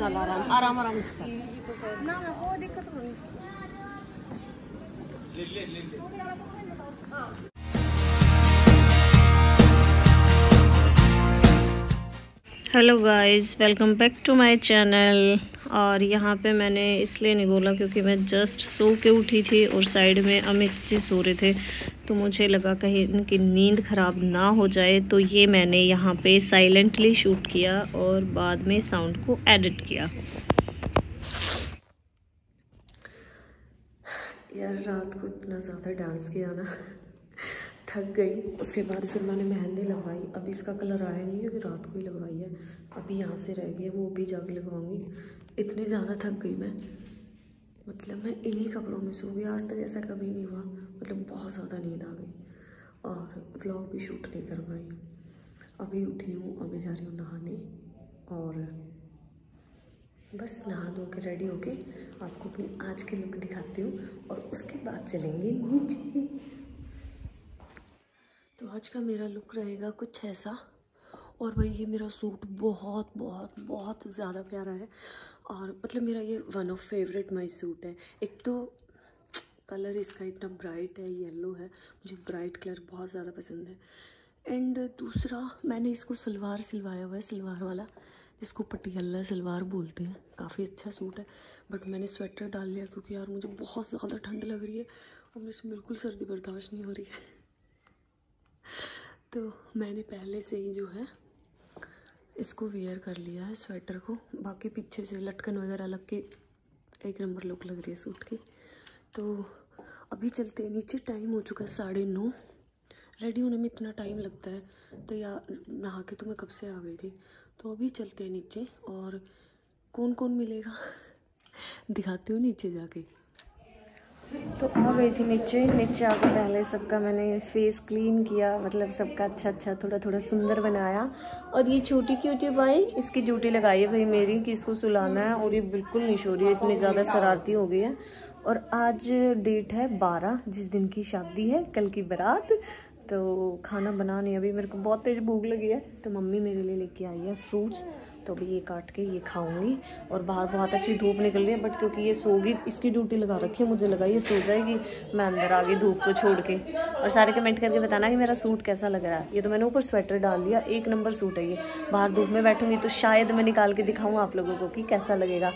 चल आराम आराम आराम से ना वो दिक्कत नहीं। Hello guys, welcome back to my channel. और यहाँ पे मैंने इसलिए नहीं बोला क्योंकि मैं जस्ट सो के उठी थी और साइड में अमित जी सो रहे थे, तो मुझे लगा कहीं इनकी नींद ख़राब ना हो जाए, तो ये मैंने यहाँ पे साइलेंटली शूट किया और बाद में साउंड को एडिट किया। यार रात को इतना ज़्यादा डांस किया ना थक गई। उसके बाद फिर मैंने मेहंदी लगवाई। अभी इसका कलर आया नहीं क्योंकि रात को ही लगवाई है। अभी यहाँ से रह गई है, वो भी जाके लगवाऊंगी। इतनी ज़्यादा थक गई मैं, मतलब मैं इन्हीं कपड़ों में सो गई। आज तक ऐसा कभी नहीं हुआ, मतलब बहुत ज़्यादा नींद आ गई और व्लॉग भी शूट नहीं कर पाई। अभी उठी हूँ, अभी जा रही हूँ नहाने और बस नहा धो के रेडी होके आपको अपनी आज के लुक दिखाती हूँ और उसके बाद चलेंगे नीचे। तो आज का मेरा लुक रहेगा कुछ ऐसा। और भाई ये मेरा सूट बहुत बहुत बहुत ज़्यादा प्यारा है और मतलब मेरा ये one of favourite my suit है। एक तो कलर इसका इतना ब्राइट है, येलो है, मुझे ब्राइट कलर बहुत ज़्यादा पसंद है। एंड दूसरा मैंने इसको सलवार सिलवाया हुआ है, सलवार वाला, इसको पटियाला सलवार बोलते हैं। काफ़ी अच्छा सूट है बट मैंने स्वेटर डाल लिया क्योंकि यार मुझे बहुत ज़्यादा ठंड लग रही है और मुझे बिल्कुल सर्दी बर्दाश्त नहीं हो रही है। तो मैंने पहले से ही जो है इसको वेयर कर लिया है स्वेटर को। बाकी पीछे से लटकन वगैरह लग के एक नंबर लुक लग रही है सूट की। तो अभी चलते हैं नीचे। टाइम हो चुका है 9:30। रेडी होने में इतना टाइम लगता है, तो यार नहा के तो मैं कब से आ गई थी। तो अभी चलते हैं नीचे और कौन कौन मिलेगा दिखाती हूँ नीचे जाके। तो आ गई थी नीचे आके पहले सबका मैंने फेस क्लीन किया, मतलब सबका अच्छा थोड़ा थोड़ा सुंदर बनाया। और ये छोटी क्यूटी भाई, इसकी ड्यूटी लगाई है भाई मेरी कि इसको सुलाना है और ये बिल्कुल नहीं सो रही है, इतनी ज़्यादा शरारती हो गई है। और आज डेट है 12, जिस दिन की शादी है, कल की बारात। तो खाना बनाने अभी मेरे को बहुत तेज़ भूख लगी है, तो मम्मी मेरे लिए लेके आई है फ्रूट्स। तो अभी ये काट के ये खाऊंगी। और बाहर बहुत अच्छी धूप निकल रही है बट क्योंकि ये सोगी, इसकी ड्यूटी लगा रखी है, मुझे लगा ये सो जाएगी, मैं अंदर आ गई धूप को छोड़ के। और सारे कमेंट करके बताना कि मेरा सूट कैसा लग रहा है। ये तो मैंने ऊपर स्वेटर डाल दिया, एक नंबर सूट है ये। बाहर धूप में बैठूंगी तो शायद मैं निकाल के दिखाऊँ आप लोगों को कि कैसा लगेगा।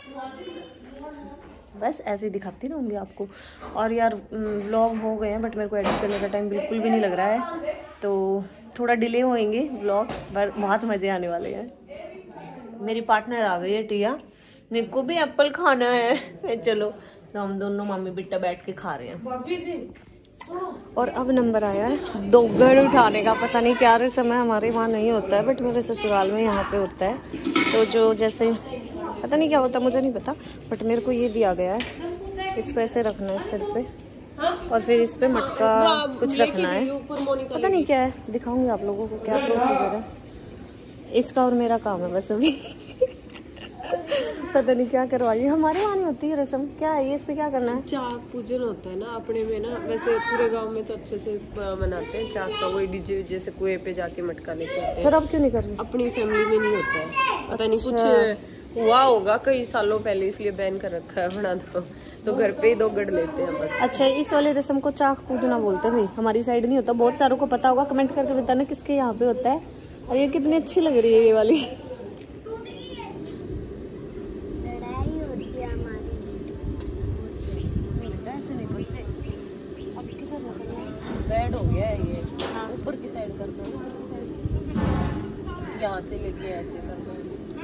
बस ऐसे ही दिखाती रहूँगी आपको। और यार व्लॉग हो गए हैं बट मेरे को एडिट करने का टाइम बिल्कुल भी नहीं लग रहा है, तो थोड़ा डिले होएंगे व्लॉग, पर बहुत मज़े आने वाले हैं। मेरी पार्टनर आ गई है टिया, मेरे को भी एप्पल खाना है। चलो तो हम दोनों मम्मी बेटा बैठ के खा रहे हैं। और अब नंबर आया है दोगड़ उठाने का। पता नहीं क्या रस्म है, हमारे वहाँ नहीं होता है बट मेरे ससुराल में यहाँ पे होता है। तो जो जैसे पता नहीं क्या होता, मुझे नहीं पता, बट मेरे को ये दिया गया है, इसको ऐसे रखना है सिर पे और फिर इस पे मटका कुछ रखना है, पता नहीं क्या है, दिखाऊंगी आप लोगों को क्या प्रोसीजर है इसका। और मेरा काम है बस अभी पता नहीं क्या करवाइए। हमारे वहाँ नहीं होती है रस्म, क्या है ये, इस पे क्या करना है? चाक पूजन होता है ना अपने में ना, वैसे पूरे गांव में तो अच्छे से मनाते हैं चाक का। वही डीजे जैसे कुएं पे जाके मटका लेके आते हैं। फिर अब क्यों नहीं कर रही? अपनी फैमिली में नहीं होता है, पता नहीं कुछ हुआ होगा कई सालों पहले, इसलिए बैन कर रखा है बना दो। तो घर पे ही दोगड़ लेते हैं बस। अच्छा, इस वाले रस्म को चाक पूजना बोलते हैं भाई, हमारी साइड नहीं होता। बहुत सारों को पता होगा, कमेंट करके बताना किसके यहाँ पे होता है। और ये कितनी अच्छी लग रही है ये वाली। बैड हो गया है ये, ऊपर की साइड कर दो, यहाँ से लेके ऐसे कर दो,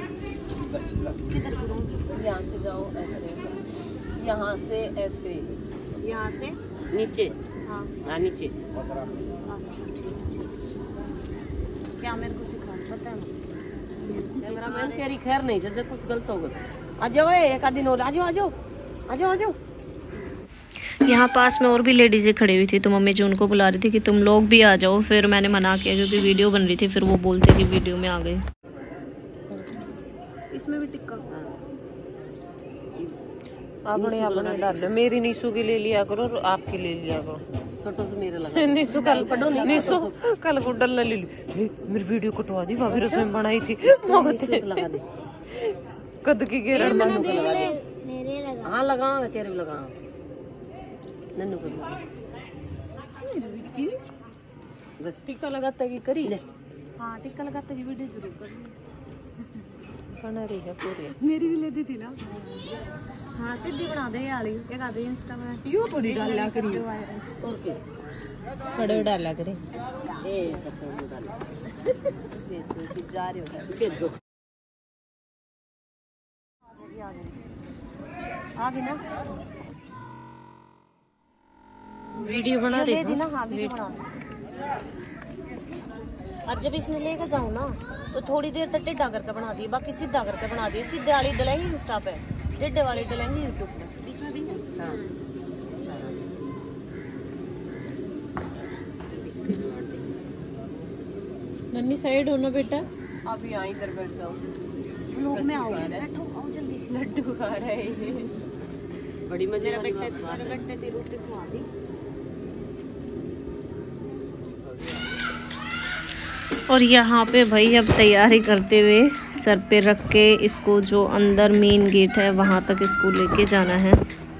यहाँ से जाओ ऐसे, यहाँ से ऐसे, यहाँ से नीचे, हाँ नीचे। अच्छा ठीक। क्या मेरे को सिखा, पता है मुझे। कैमरामैन तेरी खैर नहीं, जब कुछ गलत होगा तो आ जाओ, एक आध दिन और आ जाओ आ जाओ आ जाओ आ जाओ। यहाँ पास में और भी लेडीज़ें खड़ी हुई थी, तो मम्मी जी उनको बुला रही थी कि तुम लोग भी आ जाओ। फिर मैंने मना किया क्योंकि वीडियो बन रही थी, फिर वो बोलते कि वीडियो में आ गए। इसमें भी टिक्का आपने डाल, मेरी नीशू की ले लिया करो और आपकी ले लिया करो। छोटो से मेरे लगा नीशू कल को डलना ले ली, मेरी वीडियो कटवा दी भाभी रसोई बनाई थी लगा दे। कद की घेरा मेरे लगा। हाँ लगाऊंगा, तेरे भी लगाऊंगा। नन्नू को बस टीका लगाता कि करी ले। हाँ टिक्का लगाते ही वीडियो जरूर कर। खाना रही है पूरी। मेरी भी लेती थी ना। हाँ सीधी बना दे यार, ये का दे इंस्टा में। यो थोड़ी डाला करी और क्या खड़े डाला करे। ए सच में डाल बेचो कि जा रहे हो बेचो आ गई ना वीडियो बना रही थी ना। हाँ वीडियो बना दे। और जब इसमें लेकर जाऊँ ना तो थोड़ी देर तक टेढ़ा करके बना दिए, बाकी सीधा करके बना दिए। सीधे वाली डलेंगी इंस्टा पे, टेढ़े वाली डलेंगी यूट्यूब पे। बीच में भी हां नन्नी साइड हो ना बेटा। आप यहाँ इधर बैठ जाओ। लोग में आओ, बैठो आओ जल्दी। लड्डू खा रहे हैं। बड़ी मजे वाली बेटे बात है। बेटे तेरी रोटी खवा दी। और यहाँ पे भाई अब तैयारी करते हुए सर पे रख के इसको जो अंदर मेन गेट है वहाँ तक इसको लेके जाना है।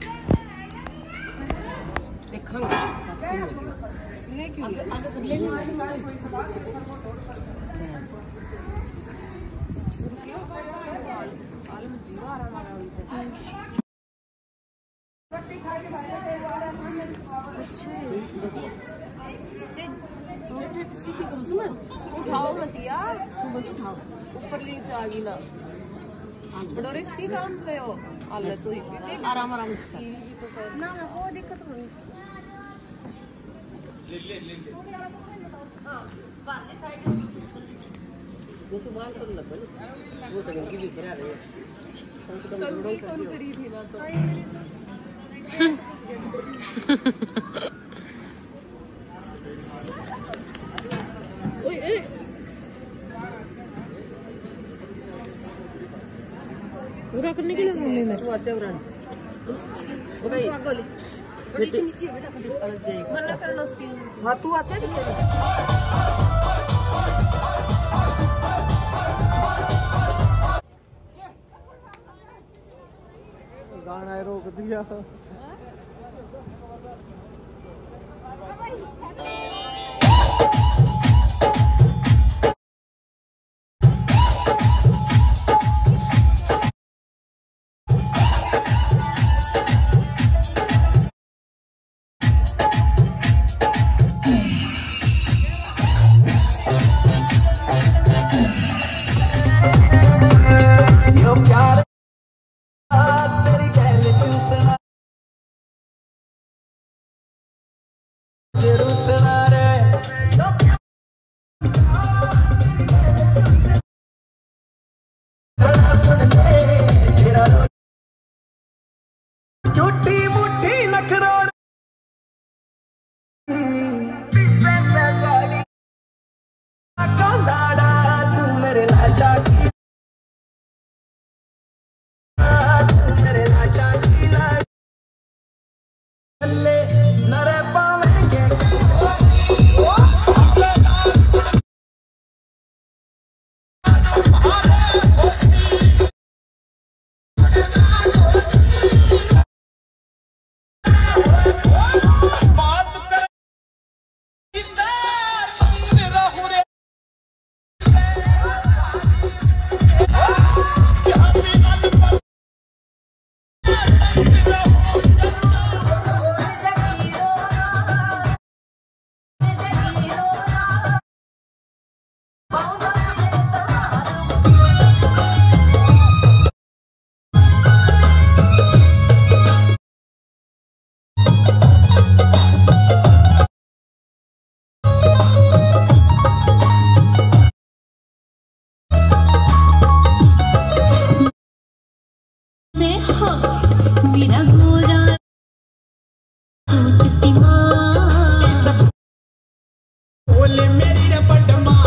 उठाओ मत यार, तू बस उठाओ। ऊपर ले जा आगी ना। बड़ा रिस्की काम से हो। आले तो आराम आराम से ना मैं वो दिक्कत नहीं। वो सुबह को लग गया वो तो गंगी भी करा रहे हैं। कम से कम कंगी कौन करी थी ना तो। ओए ए पूरा करने के लिए मम्मी में वो अच्छा उड़ान ओ भाई गोली थोड़ी सी नीचे बेटा कभी अलग जाएगी मना करना उसकी। हां तू आते है गाना रोक दिया। बोले मेरी रे पटमा